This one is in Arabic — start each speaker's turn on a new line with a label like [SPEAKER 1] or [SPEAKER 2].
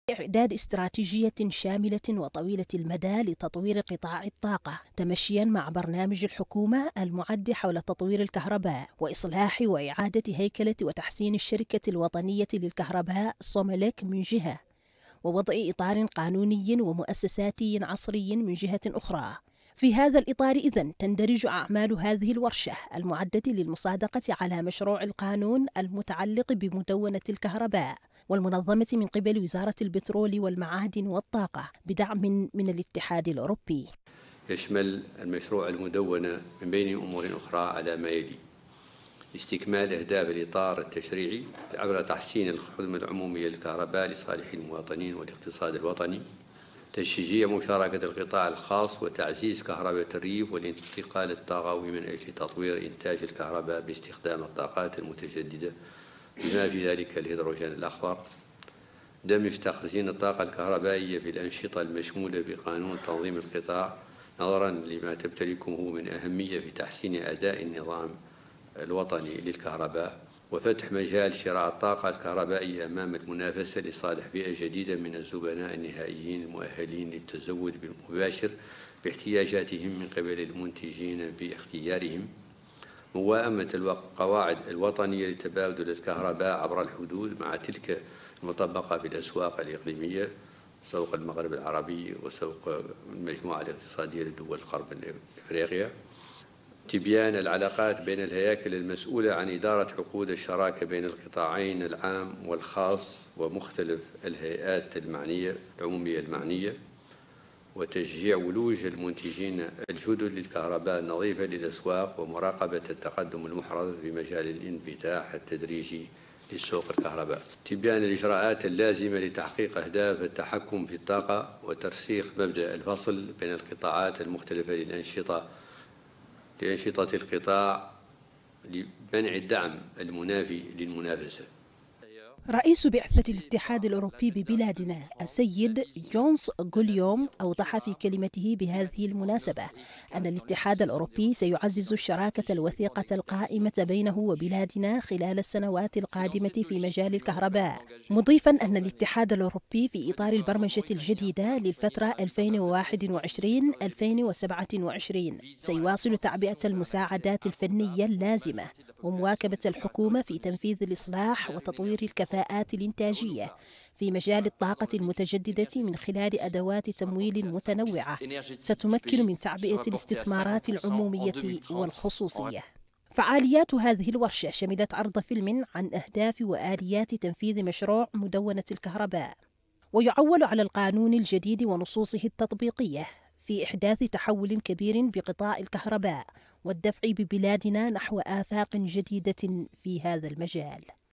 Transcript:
[SPEAKER 1] إعداد استراتيجية شاملة وطويلة المدى لتطوير قطاع الطاقة تمشيا مع برنامج الحكومة المعد حول تطوير الكهرباء وإصلاح وإعادة هيكلة وتحسين الشركة الوطنية للكهرباء سوملك من جهة، ووضع إطار قانوني ومؤسساتي عصري من جهة أخرى. في هذا الإطار إذن تندرج أعمال هذه الورشة المعدة للمصادقة على مشروع القانون المتعلق بمدونة الكهرباء والمنظمة من قبل وزارة البترول والمعادن والطاقة بدعم من الاتحاد الأوروبي.
[SPEAKER 2] يشمل المشروع المدونة من بين أمور أخرى على ما يلي: استكمال أهداف الإطار التشريعي عبر تحسين الخدمة العمومية للكهرباء لصالح المواطنين والاقتصاد الوطني، تشجيع مشاركة القطاع الخاص وتعزيز كهرباء الريف والانتقال الطاقوي من أجل تطوير إنتاج الكهرباء باستخدام الطاقات المتجددة بما في ذلك الهيدروجين الأخضر، دمج تخزين الطاقة الكهربائية في الأنشطة المشمولة بقانون تنظيم القطاع نظرا لما تمتلكه من أهمية في تحسين أداء النظام الوطني للكهرباء، وفتح مجال شراء الطاقة الكهربائية أمام المنافسة لصالح فئة جديدة من الزبناء النهائيين المؤهلين للتزود بالمباشر باحتياجاتهم من قبل المنتجين باختيارهم، موائمة القواعد الوطنية لتبادل الكهرباء عبر الحدود مع تلك المطبقة في الأسواق الإقليمية، سوق المغرب العربي وسوق المجموعة الاقتصادية لدول غرب إفريقيا، تبيان العلاقات بين الهياكل المسؤولة عن إدارة عقود الشراكة بين القطاعين العام والخاص ومختلف الهيئات العمومية المعنية، وتشجيع ولوج المنتجين الجدد للكهرباء النظيفة للأسواق ومراقبة التقدم المحرز في مجال الانفتاح التدريجي لسوق الكهرباء، تبيان الإجراءات اللازمة لتحقيق أهداف التحكم في الطاقة وترسيخ مبدأ الفصل بين القطاعات المختلفة لأنشطة القطاع لمنع الدعم المنافي للمنافسة.
[SPEAKER 1] رئيس بعثة الاتحاد الأوروبي ببلادنا السيد جونس غوليوم أوضح في كلمته بهذه المناسبة أن الاتحاد الأوروبي سيعزز الشراكة الوثيقة القائمة بينه وبلادنا خلال السنوات القادمة في مجال الكهرباء، مضيفا أن الاتحاد الأوروبي في إطار البرمجة الجديدة للفترة 2021-2027 سيواصل تعبئة المساعدات الفنية اللازمة ومواكبة الحكومة في تنفيذ الإصلاح وتطوير الكفاءات الإنتاجية في مجال الطاقة المتجددة من خلال أدوات تمويل متنوعة ستمكن من تعبئة الاستثمارات العمومية والخصوصية. فعاليات هذه الورشة شملت عرض فيلم عن أهداف وآليات تنفيذ مشروع مدونة الكهرباء، ويعول على القانون الجديد ونصوصه التطبيقية في إحداث تحول كبير بقطاع الكهرباء والدفع ببلادنا نحو آفاق جديدة في هذا المجال.